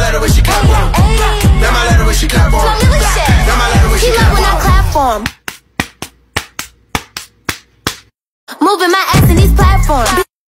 let her when she clap for him. Damn, I let her when she clap for him. Damn, I let her when she clap for him. He love when I clap for him. Moving my ass in these platforms.